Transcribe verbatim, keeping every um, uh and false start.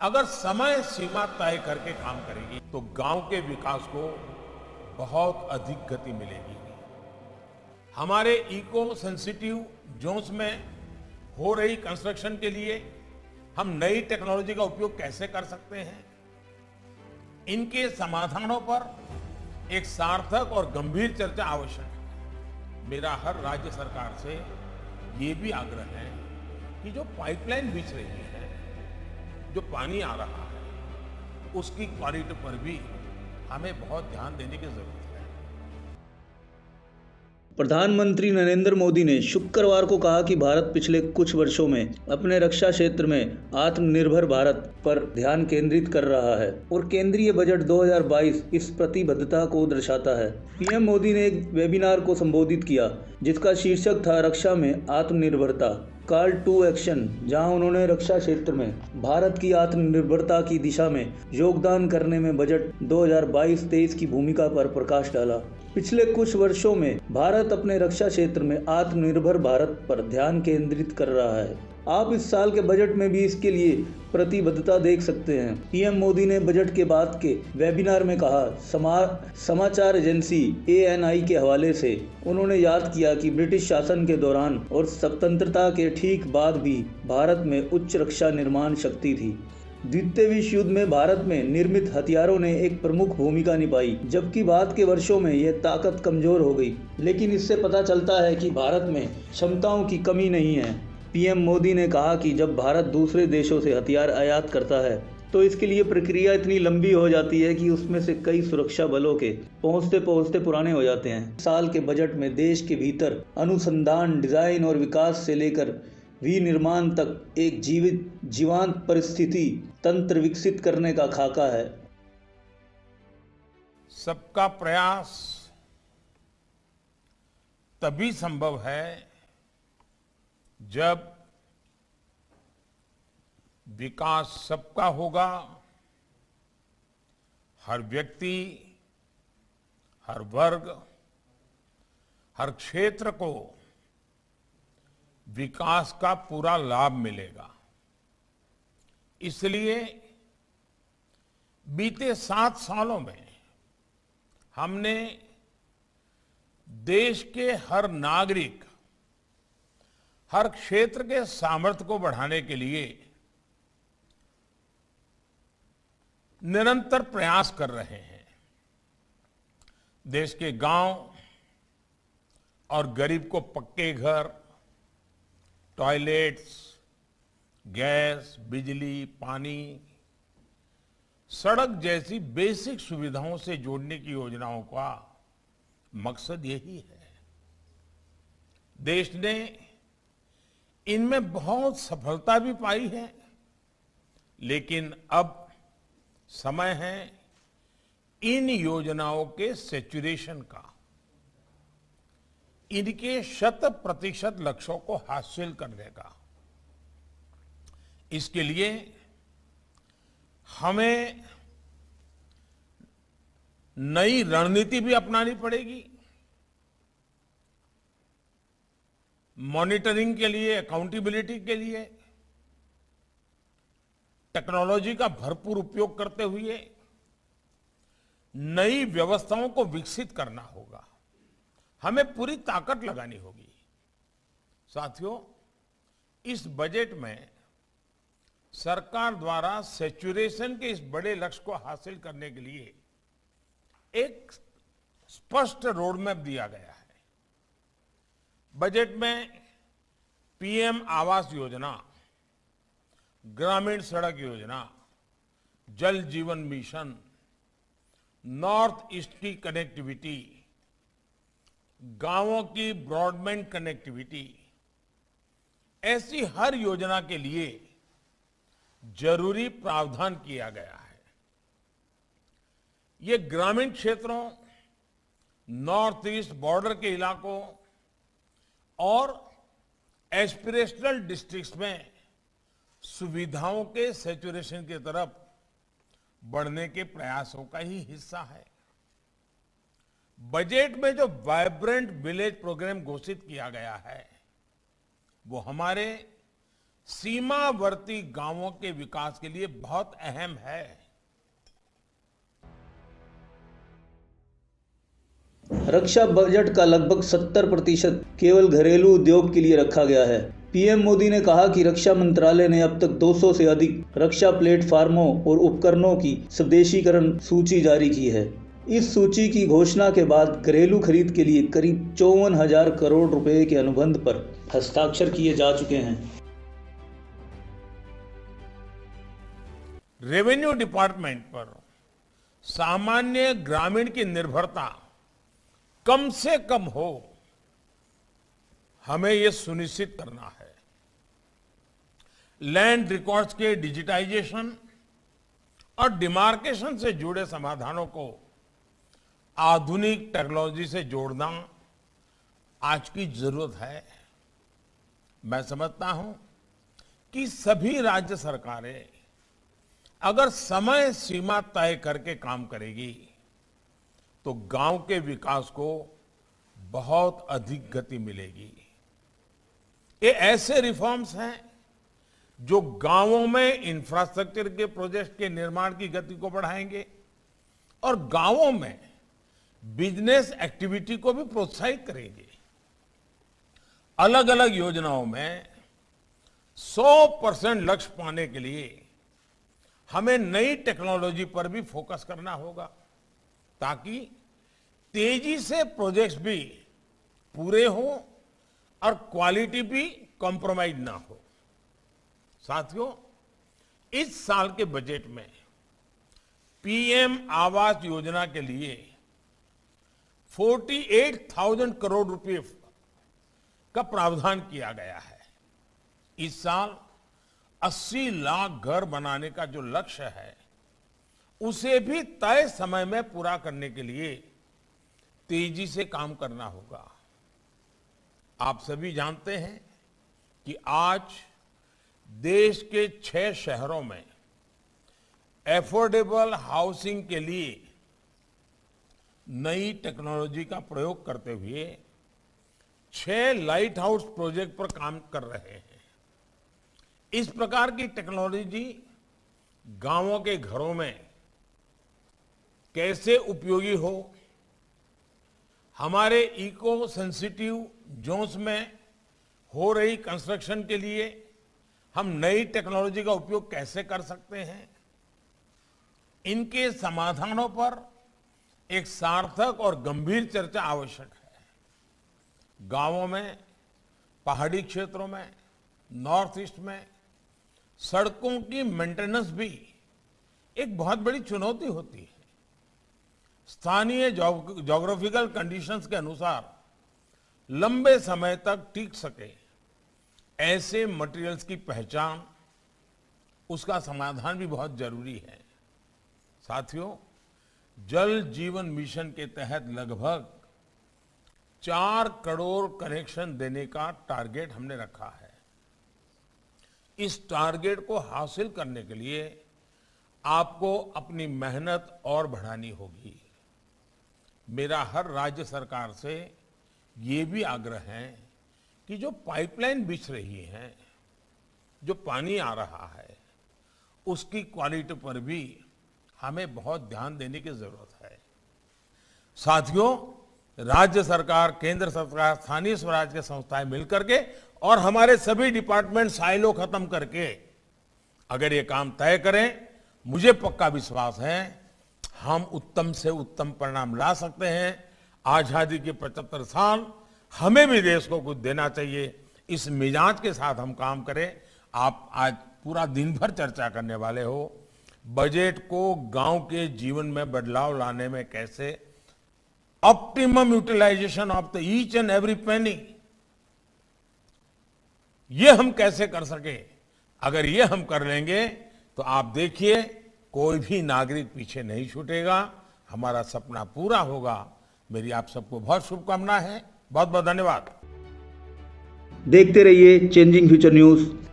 अगर समय सीमा तय करके काम करेगी तो गांव के विकास को बहुत अधिक गति मिलेगी। हमारे इको सेंसिटिव जोन्स में हो रही कंस्ट्रक्शन के लिए हम नई टेक्नोलॉजी का उपयोग कैसे कर सकते हैं, इनके समाधानों पर एक सार्थक और गंभीर चर्चा आवश्यक है। मेरा हर राज्य सरकार से ये भी आग्रह है कि जो पाइपलाइन बिछ रही है, जो पानी आ रहा है, उसकी क्वालिटी पर भी हमें बहुत ध्यान देने की जरूरत है। प्रधानमंत्री नरेंद्र मोदी ने शुक्रवार को कहा कि भारत पिछले कुछ वर्षों में अपने रक्षा क्षेत्र में आत्मनिर्भर भारत पर ध्यान केंद्रित कर रहा है और केंद्रीय बजट दो हज़ार बाईस इस प्रतिबद्धता को दर्शाता है। पीएम मोदी ने एक वेबिनार को संबोधित किया जिसका शीर्षक था रक्षा में आत्मनिर्भरता, कॉल टू एक्शन, जहां उन्होंने रक्षा क्षेत्र में भारत की आत्मनिर्भरता की दिशा में योगदान करने में बजट दो हज़ार बाईस तेईस की भूमिका पर प्रकाश डाला। पिछले कुछ वर्षों में भारत अपने रक्षा क्षेत्र में आत्मनिर्भर भारत पर ध्यान केंद्रित कर रहा है। आप इस साल के बजट में भी इसके लिए प्रतिबद्धता देख सकते हैं। पीएम मोदी ने बजट के बाद के वेबिनार में कहा, समा, समाचार एजेंसी ए एन आई के हवाले से उन्होंने याद किया कि ब्रिटिश शासन के दौरान और स्वतंत्रता के ठीक बाद भी भारत में उच्च रक्षा निर्माण शक्ति थी। द्वितीय विश्व युद्ध में भारत में निर्मित हथियारों ने एक प्रमुख भूमिका निभाई, जबकि बाद के वर्षों में यह ताकत कमजोर हो गई। लेकिन इससे पता चलता है कि भारत में क्षमताओं की कमी नहीं है। पीएम मोदी ने कहा कि जब भारत दूसरे देशों से हथियार आयात करता है तो इसके लिए प्रक्रिया इतनी लंबी हो जाती है कि उसमें से कई सुरक्षा बलों के पहुंचते पहुंचते पुराने हो जाते हैं। साल के बजट में देश के भीतर अनुसंधान, डिजाइन और विकास से लेकर विनिर्माण तक एक जीवित जीवांत परिस्थिति तंत्र विकसित करने का खाका है। सबका प्रयास तभी संभव है जब विकास सबका होगा, हर व्यक्ति, हर वर्ग, हर क्षेत्र को विकास का पूरा लाभ मिलेगा। इसलिए बीते सात सालों में हमने देश के हर नागरिक, हर क्षेत्र के सामर्थ्य को बढ़ाने के लिए निरंतर प्रयास कर रहे हैं। देश के गांव और गरीब को पक्के घर, टॉयलेट्स, गैस, बिजली, पानी, सड़क जैसी बेसिक सुविधाओं से जोड़ने की योजनाओं का मकसद यही है। देश ने इनमें बहुत सफलता भी पाई है, लेकिन अब समय है इन योजनाओं के सैचुरेशन का, इनके शत प्रतिशत लक्ष्यों को हासिल करने का। इसके लिए हमें नई रणनीति भी अपनानी पड़ेगी। मॉनिटरिंग के लिए, अकाउंटेबिलिटी के लिए टेक्नोलॉजी का भरपूर उपयोग करते हुए नई व्यवस्थाओं को विकसित करना होगा। हमें पूरी ताकत लगानी होगी। साथियों, इस बजट में सरकार द्वारा सैचुरेशन के इस बड़े लक्ष्य को हासिल करने के लिए एक स्पष्ट रोडमैप दिया गया है। बजट में पीएम आवास योजना, ग्रामीण सड़क योजना, जल जीवन मिशन, नॉर्थ ईस्ट की कनेक्टिविटी, गांवों की ब्रॉडबैंड कनेक्टिविटी, ऐसी हर योजना के लिए जरूरी प्रावधान किया गया है। ये ग्रामीण क्षेत्रों, नॉर्थ ईस्ट बॉर्डर के इलाकों और एस्पिरेशनल डिस्ट्रिक्ट्स में सुविधाओं के सैचुरेशन की तरफ बढ़ने के प्रयासों का ही हिस्सा है। बजट में जो वाइब्रेंट विलेज प्रोग्राम घोषित किया गया है, वो हमारे सीमावर्ती गांवों के विकास के लिए बहुत अहम है। रक्षा बजट का लगभग सत्तर प्रतिशत केवल घरेलू उद्योग के लिए रखा गया है। पीएम मोदी ने कहा कि रक्षा मंत्रालय ने अब तक दो सौ से अधिक रक्षा प्लेटफार्मों और उपकरणों की स्वदेशीकरण सूची जारी की है। इस सूची की घोषणा के बाद घरेलू खरीद के लिए करीब चौवन हजार करोड़ रुपए के अनुबंध पर हस्ताक्षर किए जा चुके हैं। रेवेन्यू डिपार्टमेंट पर सामान्य ग्रामीण की निर्भरता कम से कम हो, हमें यह सुनिश्चित करना है। लैंड रिकॉर्ड्स के डिजिटाइजेशन और डिमार्केशन से जुड़े समाधानों को आधुनिक टेक्नोलॉजी से जोड़ना आज की जरूरत है। मैं समझता हूं कि सभी राज्य सरकारें अगर समय सीमा तय करके काम करेगी तो गांव के विकास को बहुत अधिक गति मिलेगी। ये ऐसे रिफॉर्म्स हैं जो गांवों में इंफ्रास्ट्रक्चर के प्रोजेक्ट के निर्माण की गति को बढ़ाएंगे और गांवों में बिजनेस एक्टिविटी को भी प्रोत्साहित करेंगे। अलग अलग योजनाओं में सौ परसेंट लक्ष्य पाने के लिए हमें नई टेक्नोलॉजी पर भी फोकस करना होगा ताकि तेजी से प्रोजेक्ट्स भी पूरे हों और क्वालिटी भी कॉम्प्रोमाइज ना हो। साथियों, इस साल के बजट में पीएम आवास योजना के लिए अड़तालीस हज़ार करोड़ रुपए का प्रावधान किया गया है। इस साल अस्सी लाख घर बनाने का जो लक्ष्य है उसे भी तय समय में पूरा करने के लिए तेजी से काम करना होगा। आप सभी जानते हैं कि आज देश के छह शहरों में एफोर्डेबल हाउसिंग के लिए नई टेक्नोलॉजी का प्रयोग करते हुए छह लाइट हाउस प्रोजेक्ट पर काम कर रहे हैं। इस प्रकार की टेक्नोलॉजी गांवों के घरों में कैसे उपयोगी हो, हमारे इको सेंसिटिव जोन्स में हो रही कंस्ट्रक्शन के लिए हम नई टेक्नोलॉजी का उपयोग कैसे कर सकते हैं, इनके समाधानों पर एक सार्थक और गंभीर चर्चा आवश्यक है। गांवों में, पहाड़ी क्षेत्रों में, नॉर्थ ईस्ट में सड़कों की मेंटेनेंस भी एक बहुत बड़ी चुनौती होती है। स्थानीय ज्योग्राफिकल कंडीशंस के अनुसार लंबे समय तक टिक सके ऐसे मटेरियल्स की पहचान, उसका समाधान भी बहुत जरूरी है। साथियों, जल जीवन मिशन के तहत लगभग चार करोड़ कनेक्शन देने का टारगेट हमने रखा है। इस टारगेट को हासिल करने के लिए आपको अपनी मेहनत और बढ़ानी होगी। मेरा हर राज्य सरकार से ये भी आग्रह है कि जो पाइपलाइन बिछ रही है, जो पानी आ रहा है, उसकी क्वालिटी पर भी हमें बहुत ध्यान देने की जरूरत है। साथियों, राज्य सरकार, केंद्र सरकार, स्थानीय स्वराज के संस्थाएं मिलकर के और हमारे सभी डिपार्टमेंट साइलो खत्म करके अगर ये काम तय करें, मुझे पक्का विश्वास है हम उत्तम से उत्तम परिणाम ला सकते हैं। आजादी के पचहत्तर साल हमें भी देश को कुछ देना चाहिए, इस मिजाज के साथ हम काम करें। आप आज पूरा दिन भर चर्चा करने वाले हो बजट को गांव के जीवन में बदलाव लाने में कैसे, optimum utilisation of the each and every penny, ये हम कैसे कर सके। अगर ये हम कर लेंगे तो आप देखिए कोई भी नागरिक पीछे नहीं छूटेगा, हमारा सपना पूरा होगा। मेरी आप सबको बहुत शुभकामनाएं हैं। बहुत बहुत धन्यवाद। देखते रहिए चेंजिंग फ्यूचर न्यूज।